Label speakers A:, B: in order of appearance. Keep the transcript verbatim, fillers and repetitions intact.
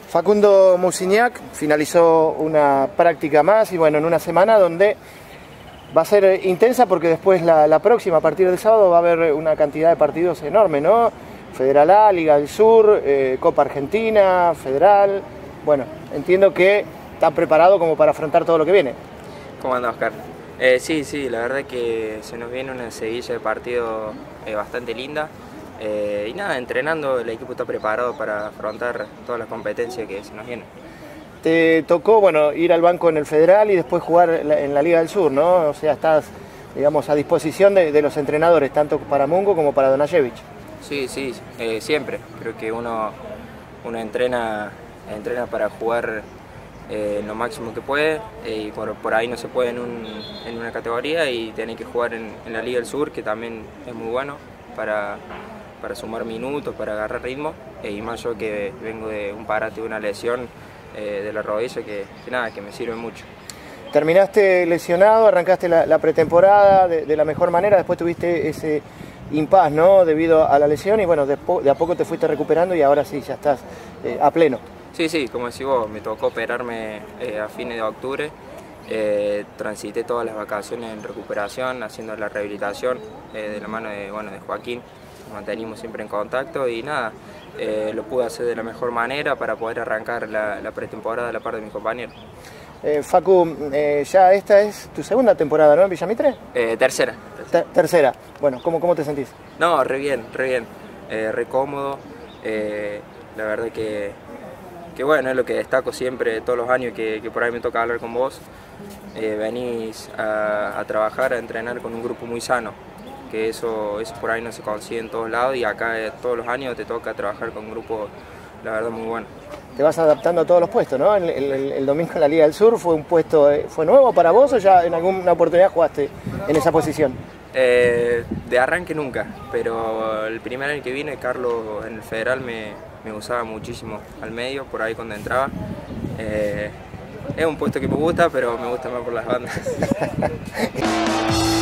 A: Facundo Musignac finalizó una práctica más y bueno, en una semana donde va a ser intensa porque después la, la próxima, a partir del sábado, va a haber una cantidad de partidos enorme, ¿no? Federal A, Liga del Sur, eh, Copa Argentina, Federal. Bueno, entiendo que está preparado como para afrontar todo lo que viene.
B: ¿Cómo anda, Oscar? Eh, sí, sí, la verdad que se nos viene una seguilla de partidos eh, bastante linda. Eh, y nada, entrenando, el equipo está preparado para afrontar todas las competencias que se nos vienen.
A: Te tocó, bueno, ir al banco en el Federal y después jugar en la Liga del Sur, ¿no? O sea, estás, digamos, a disposición de, de los entrenadores, tanto para Mungo como para Donashevich.
B: Sí, sí, eh, siempre. Creo que uno, uno entrena, entrena para jugar eh, lo máximo que puede eh, y por, por ahí no se puede en, un, en una categoría y tiene que jugar en, en la Liga del Sur, que también es muy bueno para... para sumar minutos, para agarrar ritmo, eh, y más yo que vengo de un parate, de una lesión eh, de la rodilla que, que nada, que me sirve mucho.
A: Terminaste lesionado, arrancaste la, la pretemporada de, de la mejor manera, después tuviste ese impas, ¿no? Debido a la lesión y bueno, de, de a poco te fuiste recuperando y ahora sí, ya estás eh, a pleno.
B: Sí, sí, como decís vos, me tocó operarme eh, a fines de octubre, eh, transité todas las vacaciones en recuperación, haciendo la rehabilitación eh, de la mano de, bueno, de Joaquín. Nos mantenimos siempre en contacto y nada, eh, lo pude hacer de la mejor manera para poder arrancar la, la pretemporada a la par de mis compañeros.
A: Eh, Facu, eh, ya esta es tu segunda temporada, ¿no? En Villamitre.
B: Eh, tercera.
A: Ter tercera. Bueno, ¿cómo, ¿cómo te sentís?
B: No, re bien, re bien, eh, re cómodo. Eh, la verdad que, que bueno, es lo que destaco siempre todos los años que, que por ahí me toca hablar con vos. Eh, venís a, a trabajar, a entrenar con un grupo muy sano, que eso, eso por ahí no se consigue en todos lados y acá eh, todos los años te toca trabajar con un grupo, la verdad, muy bueno.
A: Te vas adaptando a todos los puestos, ¿no? El, el, el domingo en la Liga del Sur fue un puesto, ¿fue nuevo para vos o ya en alguna oportunidad jugaste en esa posición?
B: Eh, de arranque nunca, pero el primer año que vine, Carlos en el Federal me, me usaba muchísimo al medio, por ahí cuando entraba. Eh, es un puesto que me gusta, pero me gusta más por las bandas.